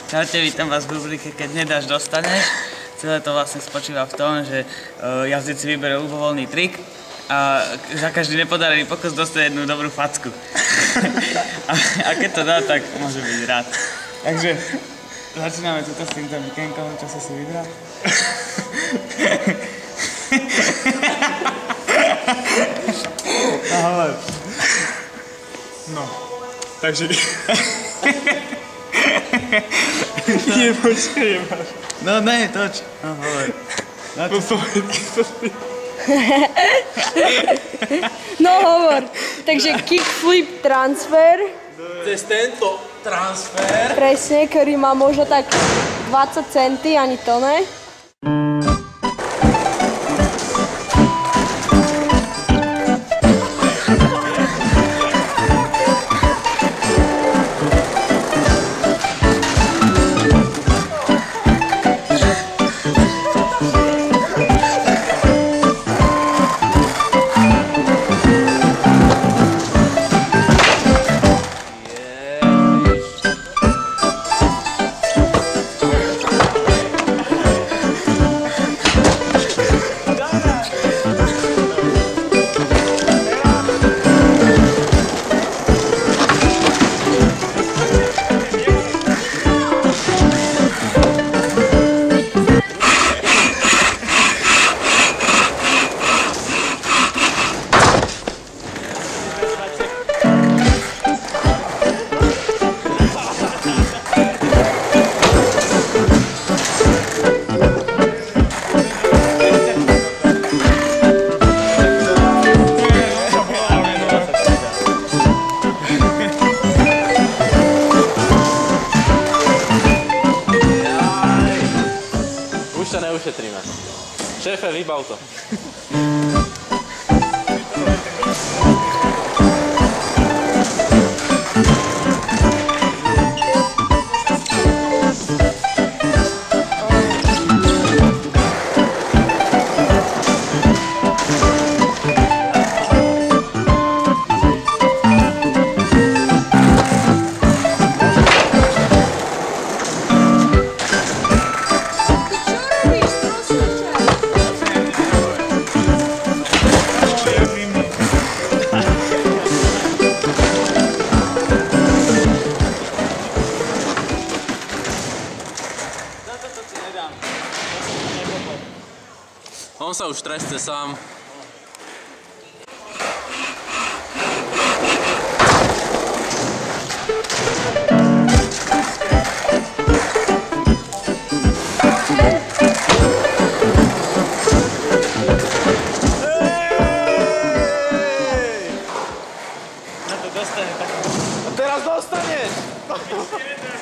Čaute, vítam vás v rubrike Keď nedáš, dostaneš. Celé to vlastne spočíva v tom, že jazdec si vyberie ľubovoľný trik a za každý nepodarený pokus dostane jednu dobrú facku. a keď to dá, tak môže byť rád. Takže začíname tuto s týmto mikenkom, čo sa si vybral. Ahoj. No, takže... Nie, počkej, máš. No ne, toč. No, hovor. No hovor. Takže kickflip transfer. Cez tento transfer. Presne, ktorý má možno tak 20 centy, ani to ne. Už sa neušetríme. Šéfe, vybav to. On sa už treste sám. Na to dostane tak. A teraz dostaneš!